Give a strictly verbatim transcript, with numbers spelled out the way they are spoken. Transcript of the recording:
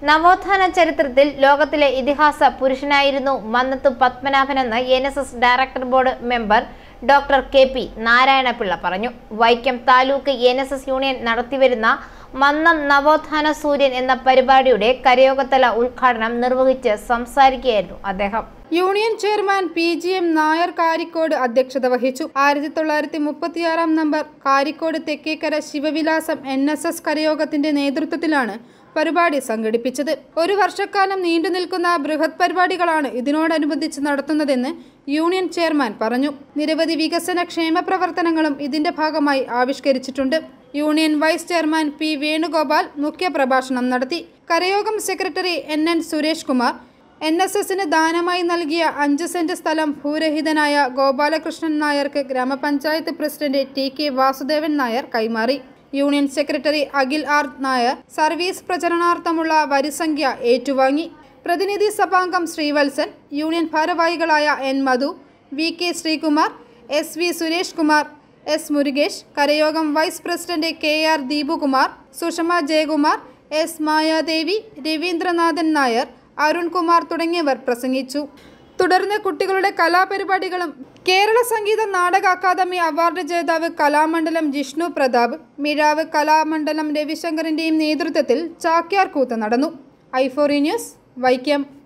നവോത്ഥാന ചരിത്രത്തിൽ ലോകത്തിലെ ഇതിഹാസ പുരുഷനായിരുന്നു മന്നത്തു പത്മനാഭനെന്ന് N S S director board member doctor K P Narayanapillai പറഞ്ഞു. Vaikom taluk N S S union നടത്തിവരുന്ന മന്നം നവോത്ഥാന സൂര്യൻ എന്ന പരിപാടിയുടെ കരയോഗതല ഉദ്ഘാടനം നിർവഹിച്ച് സംസാരിക്കുകയായിരുന്നു അദ്ദേഹം. Union chairman P G M Nair Karikode അധ്യക്ഷത വഹിച്ചു. ആയിരത്തി തൊള്ളായിരത്തി മുപ്പത്തിയാറാം number Karikode Thekkekara Sivavilasam N S S കരയോഗത്തിന്റെ നേതൃത്വത്തിലാണ് പരിപാടി സംഘടിപ്പിച്ചത്. ഒരു വർഷക്കാലം നീണ്ടു നിൽക്കുന്ന ബൃഹത് പരിപാടികളാണ് ഇതിനോടനുബന്ധിച്ച് നടത്തുന്നതെന്ന് യൂണിയൻ ചെയർമാൻ പറഞ്ഞു. നിരവധി വികസന ക്ഷേമ പ്രവർത്തനങ്ങളും ഇതിന്റെ ഭാഗമായി ആവിഷ്കരിച്ചിട്ടുണ്ട്. Union vice chairman P Venugopal മുഖ്യപ്രഭാഷണം നടത്തി. Karayogam secretary N N Suresh Kumar N S എസിന് ദാനമായി നൽകിയ അഞ്ച് സെന്റ് സ്ഥലം ഭൂരഹിതനായ ഗോപാലകൃഷ്ണൻ നായർക്ക് Gramapanchayat president T K Vasudevan Nair കൈമാറി. Union secretary Akhil R Nair service പ്രചരണാർത്ഥമുള്ള വരിസംഖ്യ ഏറ്റുവാങ്ങി. പ്രതിനിധി സഭാംഗം ശ്രീവത്സൻ, യൂണിയൻ ഭാരവാഹികളായ N Madhu, V K Sreekumar, S V Suresh Kumar, S Murukesh, Karayogam vice president K R Deepukumar, Sushama Jayakumar, S Mayadevi, Raveendranathan Nair, Arunkumar തുടങ്ങിയവർ പ്രസംഗിച്ചു. തുടർന്ന് കുട്ടികളുടെ കലാപരിപാടികളും കേരള സംഗീത നാടക അക്കാദമി അവാർഡ് ജേതാവ് കലാമണ്ഡലം ജിഷ്ണു പ്രതാപ്, മിഴാവ് കലാമണ്ഡലം രവിശങ്കറിന്റെയും നേതൃത്വത്തിൽ ചാക്യാർ കൂത്ത് നടന്നു. ഐ ഫോറി ന്യൂസ്, വൈക്കം.